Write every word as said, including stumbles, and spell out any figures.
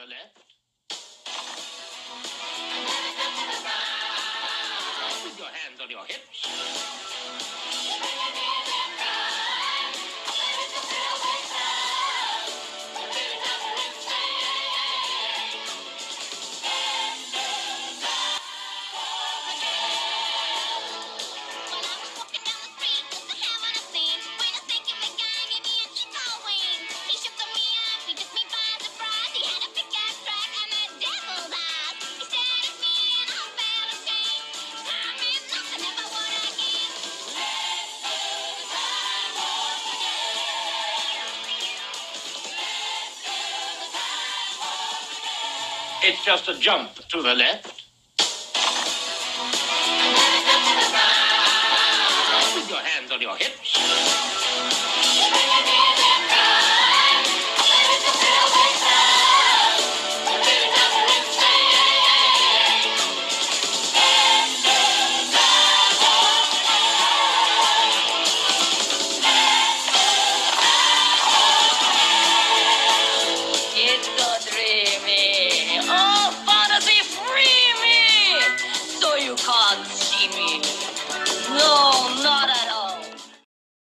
the left. With your hands on your hips. It's just a jump to the left. With your hands on your hips.